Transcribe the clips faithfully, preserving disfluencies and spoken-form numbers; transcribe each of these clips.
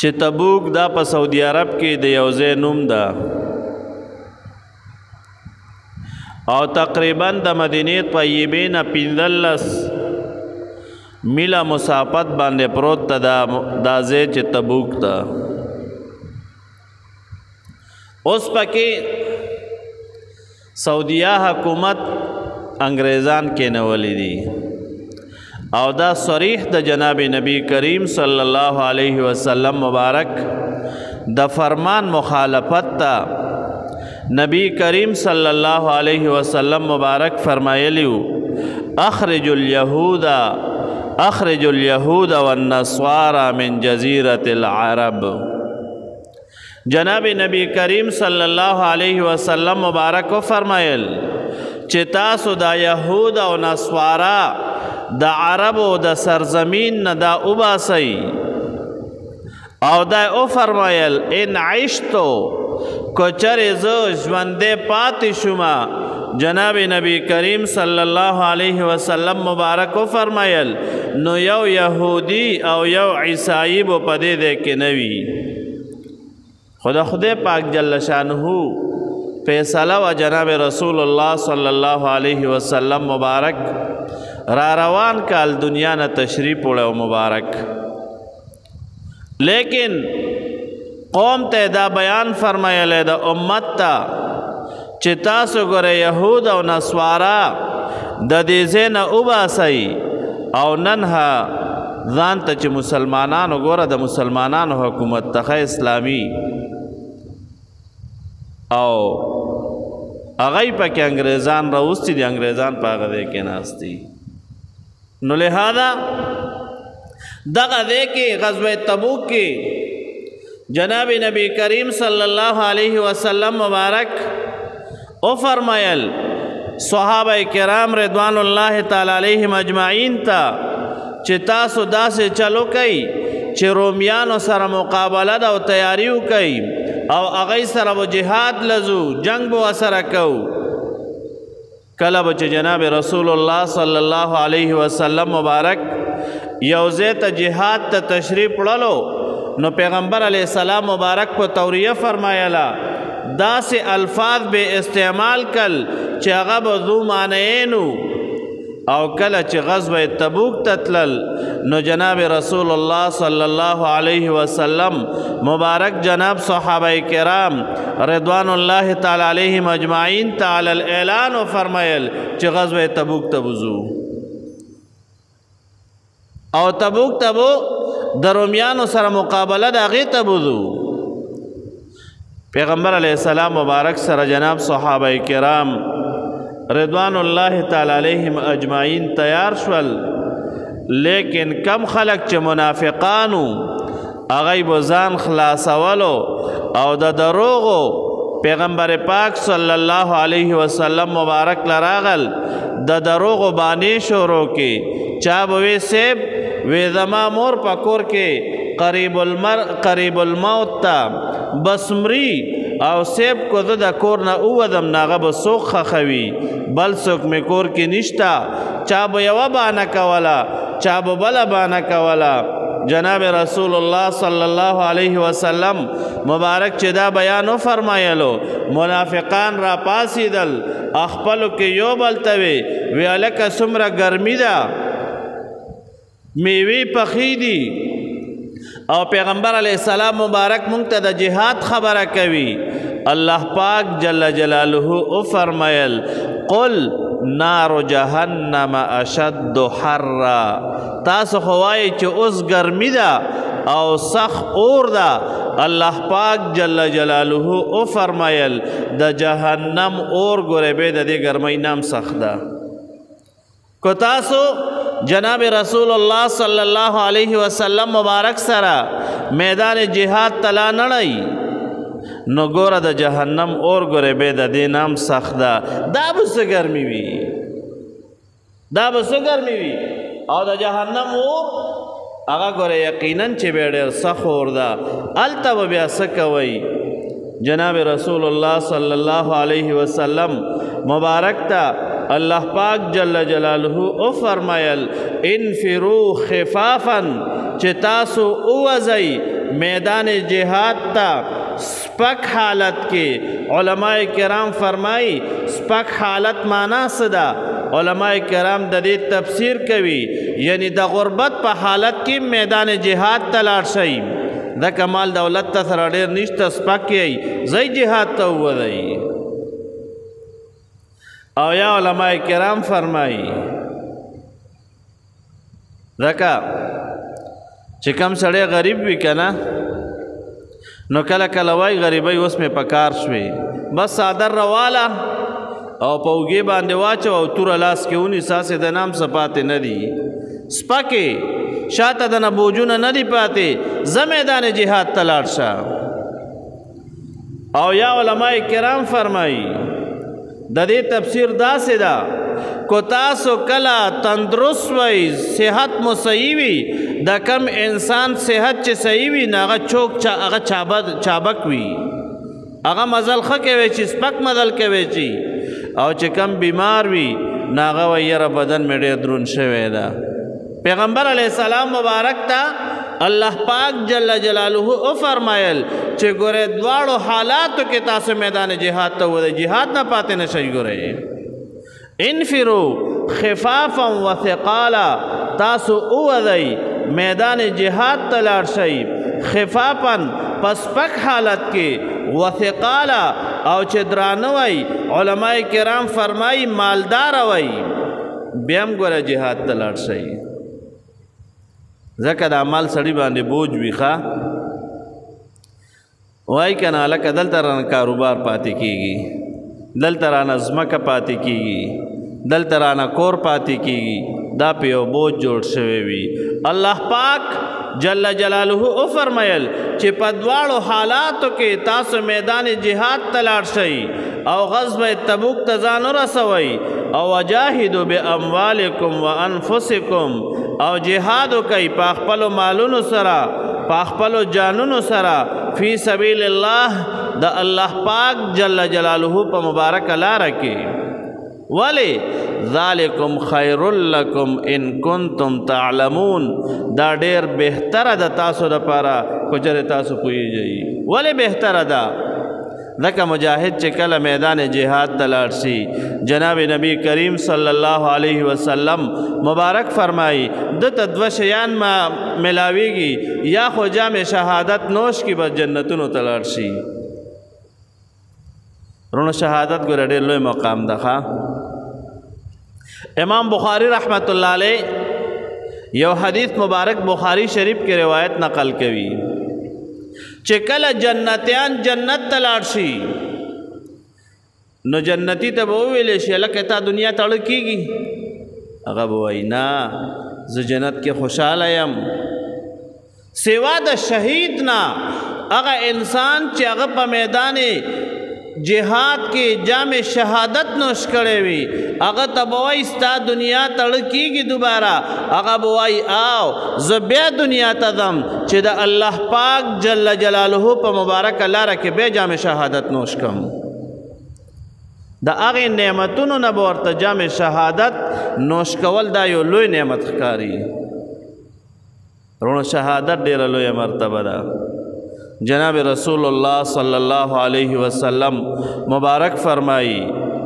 چې تبوک دا په سعودي عرب کې د یو ځای نوم ده او تقریبا د مدینې طیبې نه پنځلس میله مسافت باندې پروت ته دا ځای چې تبوک ده. اوس پکې سعودیه حکومت انګریزان کېنولی دي او دا صریح د جناب نبی کریم صلی الله علیه وسلم مبارک د فرمان مخالفت تا نبی کریم صلی الله علیه وسلم مبارک فرمایلیو اخرج اليهود اخرج اليهود والنصارى من جزیرة العرب. جناب نبی کریم صلی الله علیه وسلم مبارک فرمایل چې تاسو دا یهود او نصارا د عربو د سرزمین نه دا وباسئ او دا او فرمایل ان عشتو کچرې زه ژوندی پاتې شومه. جناب نبی کریم صلی الله علیه وسلم مبارک فرمایل نو یو یهودی او یو عیسائی به په دې ځای کې نه وي. خدا خدای پاک جل شانه فیصله و جناب رسول الله صلی الله علیه وسلم مبارک را روان کال دنیا نه تشریف وړو مبارک. لیکن قوم ته دا بیان فرمایلی د امت ته چې تاسو ګوره یهود او نصوارا د دې ځای نه وباسئ او نن ها ځان ته چې مسلمانانو ګوره د مسلمانانو حکومت ته اسلامي او هغه پکې انګریزان راوستي دي انګریزان په هغه ځای کې ناست دي. نو لہذا دغه ځای کې غزوه تبوک کې جناب نبی کریم صلی الله علیه وسلم مبارک او فرمایل صحابه کرام رضوان الله تعالی علیهم اجمعین ته چې تاسو داسې چلو کوي چې رومیانو سره مقابله ده او تیاری وکئ او هغوی سره به جهاد لزو جنگ به ورسره کوو. کله به چې جناب رسول الله صلی الله علیه وسلم مبارک یو ځای ته جهاد ته تشریف وړلو نو پیغمبر علیه السلام مبارک په توریه فرمایله داسې الفاظ به استعمال کل چې هغه به ذو معنیینو. او کله چې غزوه تبوک ته تلل نو جناب رسول الله صلی الله علیه وسلم مبارک جناب صحابه کرام رضوان الله تعالی علیهم اجمعین تعالی الاعلان فرمایل چې غزوه تبوک ته وځو او تبوک ته به د رومیانو سره مقابله د هغې ته وځو. پیغمبر علیه السلام مبارک سره جناب صحابه کرام رضوان الله تعالی علیهم اجمعین تیار شول. لیکن کم خلق چې منافقانو هغوی به ځان خلاصولو او د دروغو پیغمبر پاک صلی الله علیه وسلم مبارک لراغل د دروغو بانې شروع کې چا به وی سیب وی زما مور په کور کې قریب المر قریب الموت ته بسمري او سیب کو زه د کور نه ووځم نو هغه به څوک ښخوي بل څوک مې کور کې نشته. چا به یوه بانه کوله چا به بله بانه کوله. جناب رسول الله صلی الله علیه وسلم مبارک چې دا بیان وفرمایلو منافقان را پاسېدل خپلو کې یو بل ته وی وی هلکه څومره ګرمي ده میوې پخې دي او پیغمبر علیه السلام مبارک مونږ ته د جهاد خبره کوي. الله پاک جل جلاله او فرمایل قل نار جهنم اشد حرا. تاسو خو وایئ چې اوس ګرمي ده او سخت اور ده. الله پاک جل جلاله او فرمایل د جهنم اور ګورې به د دې ګرمۍ نام سخت ده. کو تاسو جناب رسول الله صلی الله علیه وسلم مبارک سره میدان جهاد تلا نړی نو ګوره د جهنم اور ګورې به د دې نام سخت ده. دا به څه ګرمي وي دا به څه ګرمي وي او د جهنم اور هغه ګوره یقینا چې به ډېر سخت اور ده. هلته به بیا څه کوئ؟ جناب رسول الله صلی الله علیه وسلم مبارک ته الله پاک جل جلاله او فرمایل انفرو خفافا چې تاسو اوځئ میدان جہاد تا سپک حالت کے علماء کرام فرمائی سپک حالت مانا صدا علماء کرام دا دے تفسیر کوي یعنی دا غربت پا حالت کی میدان جہاد تا لاړ شئ دا کمال دولت تا سره ډیر نشته سپک یې زی جهاد ته ووځئ او یا علماء کرام فرمائی ځکه چې کوم سړی غریب وي که نه نو کله کله وایي غریبۍ اوس مې په کار شوې بس څادر راواله او په اوږې باندې واچو او توره لاس کې ونیسه هسې د نام څه پاتې نه دي سپکې شاته د نه بوجونه نه دي پاتې زه میدان جهاد ته لاړ شه او یا علماء کرام فرمایي د دې تفسیر داسې ده کو تاسو کله تندرست وئ صحت مو صحیح وي د کم انسان صحت چې صحیح وي نو هغه چوک هغه چابک وي هغه مزل ښه کوي چې سپک مزل کوي چې او چې کم بیمار وي نو هغه وایي یاره بدن مې ډېر دروند شوی ده پیغمبر علیہ السلام مبارک تا اللہ پاک جل جلالہ او فرمایل چې ګوره دواړو حالاتو کې تاسو میدان جهاد ته وځئ جهاد نه پاتې نشئ ګوره انفروا خفافا وثقالا تاسو ووځئ میدان جهاد ته لاړ شئ خفافا په سپک حالت کې وثقالا او چې درانه وئ علماء کرام فرمایي مالدار وئ بیا هم ګوره جهاد ته لاړ شئ ځکه د عمل سړي باندې بوج وي ښه وایي که نه هلکه دلته رانه کاروبار پاتې کېږي دلته رانه ځمکه پاتې کېږي دلته رانه کور پاتې کېږي دا په یو بوج جوړ شوی وي الله پاک جل جلاله او فرمایل چې په دواړو حالاتو کې تاسو میدان جهاد ته لاړ شئ او غزوه تبوک ته ځان ورسوئ او وجاهدوا باموالکم وانفسکم او جهاد کوي په خپلو مالونو سره په خپلو جانونو سره فی سبیل الله د الله پاک جل جلاله په مبارک لاره کې ولی ذالکم خیر لکم ان کنتم تعلمون دا ډیر بهتره ده تاسو دپاره که چېرې تاسو پوهیږئ ولې بهتره ده ځکه مجاهد چې کله میدان جهاد ته لاړ شي جناب نبی کریم صلی الله علیه وسلم مبارک فرمایي دته دوه شیان ما ملاویږي یا خو جام شهادت نوش کی بس جنتونو ته لاړ شي رونو شهادت ګوره ډېر لوی مقام ده ښه امام بخاری رحمت الله علیه یو حدیث مبارک بخاری شریف کې روایت نقل کوي چې کله جنتیان جنت ته لاړ شي نو جنتی ته به وویلی شي هلکه تا دنیا ته اړه کېږي هغه به وایي نه زه جنت کې خوشحاله یم سوا د شهید نه هغه انسان چې هغه په میدان جهاد کې جام شهادت نوش کړی وي هغه ته به وایي ستا دنیا ته اړه کېږي دوباره هغه به وایي آو زه بیا دنیا ته ځم چې د الله پاک جل جلاله په مبارکه لاره کې بیا جام شهادت نوش کړم د هغې نعمتونو نه به ورته جام شهادت نوش کول دا یو لوی نعمت ښکاري رونو شهادت ډېره لویه مرتبه ده جناب رسول اللہ صلی اللہ علیہ وسلم مبارک فرمائی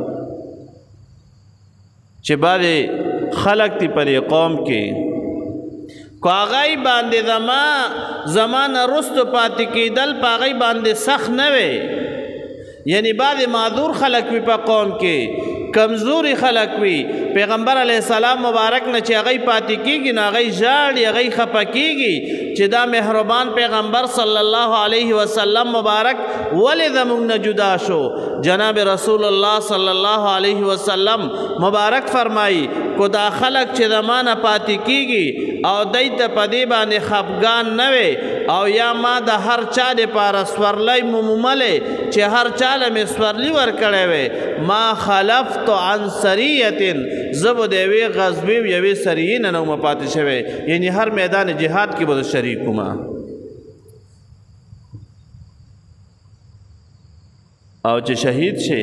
چې بعد خلق تی پر قوم کې کو آغای باندې زما زمان رست پاتی کی دل پا آغای باندې سخت نوے یعنی بعد معذور خلق وی پا قوم کې کمزوری خلق وی پیغمبر علیہ السلام مبارک نه چې هغه پاتې کیږي نه هغه ژاړي هغه خپه کیږي چې دا مهربان پیغمبر صلی الله علیه وسلم مبارک ولې زموږ نه جدا شو جناب رسول الله صلی الله علیه وسلم مبارک فرمایي کو دا خلق چې زمانه پاتې کیږي او دای ته په دې باندې خفګان نه وي او یا ما د هر چا دپاره سورلی موموملی چې هر چاله مې سورلی ورکړی وی ما خلفت عن سریة زه به د یوې غزوې یوې سریې نه نه ومه پاتې شوی یعنی هر میدان جهاد کې به زه شریک ومه او چې شهید شي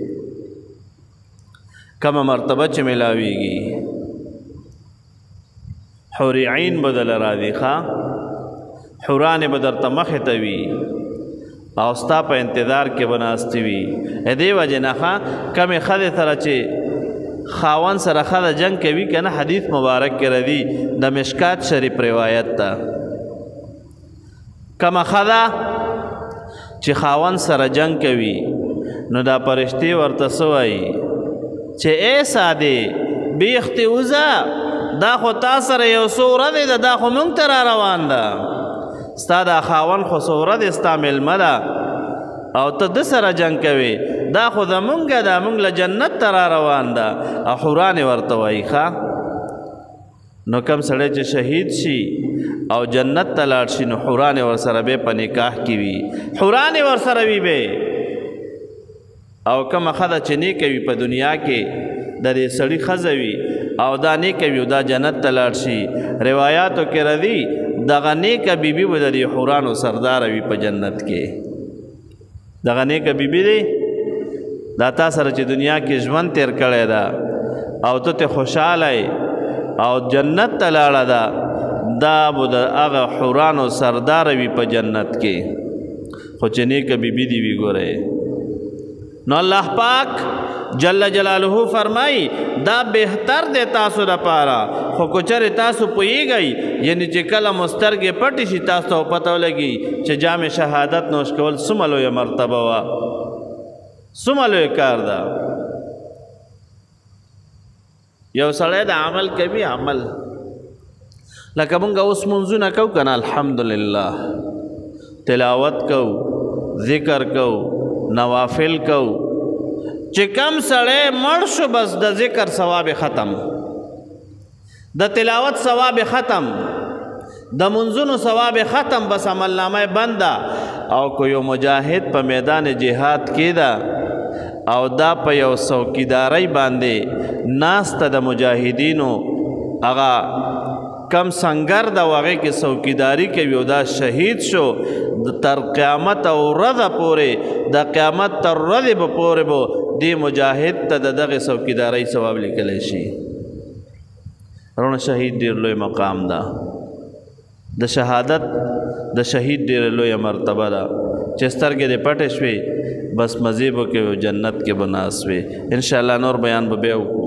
کمه مرتبه چې ملاویږي حور عین بدل راځي ښه حورانې به درته مخې ته وي او ستا په انتظار کې به ناستې وي دې وجې نه ښه کمې ښځې سره چې خاوند سره ښځه جنګ کوي که نه حدیث مبارک کې راځي د مشکات شریف روایت ته کومه ښځه چې خاوند سره جنگ کوي نو دا پرشتې ورته څه وایي چې ای سادې بیختې وځه دا خو تا سره یو څو ورځې ده دا خو موږ ته را روان ده ستا دا خاوند خو څو ورځې ستا مېلمه ده او ته ده سره جنګ کوې دا خو زمونږ ده موږ له جنت ته را روان ده او حورانې ورته وایي ښه نو کم سړی چې شهید شي او جنت ته لاړ شي نو حورانې ورسره به په نکاح کې وي حورانې ورسره وي به او کومه ښځه چې نیکه وي په دنیا کې د دې سړي ښځه وي او دا نیکه وي او دا جنت ته لاړ شي روایاتو کې راځي دغه نیکه بیبي به د دې حورانو سرداره وي په جنت کې دغه نیکه بیبي دی دا تا سره چې دنیا کې ژوند تیر کړی ده او ته ته خوشحاله او جنت ته لاړه ده دا به د هغه حورانو سرداره وي په جنت کې خو چې نیکه بیبي دي وي ګورئ نو الله پاک جل جلاله فرمائی دا بہتر دے تاسو دا پارا خو کچر تاسو پوئیگئی یعنی چې کله مسترګې پټې شي تاسو ته پته ولګي چې جام شهادت نوش کول څومره لویه مرتبه وه څومره لوی کار ده یو سړی د عمل کوي عمل لکه مونږ اوس منځونه کوو که نه الحمدلله تلاوت کوو ذکر کوو نوافل کو چې کم سړی مړ شو بس د ذکر ثواب ختم د تلاوت ثواب ختم د منځونو ثواب ختم بس عمل نامه بنده او کو یو مجاهد په میدان جهاد کې ده او دا په یو څوکیدارۍ باندې ناسته د مجاهدینو هغه کم سنگر د هغې کې څوکیداري کوي او دا شهید شو تر قیامت او ورځه پورې د قیامت تر ورځې به پورې به دې مجاهد ته د دغې څوکیدارۍ ثواب لیکلی شي رونه شهید ډېر لوی مقام ده د شهادت د شهید ډېره لویه مرتبه ده چې سترګې دې پټې شوې بس مزې به کوې جنت کې به ناست وې انشاءالله نور بیان به بیا وکړو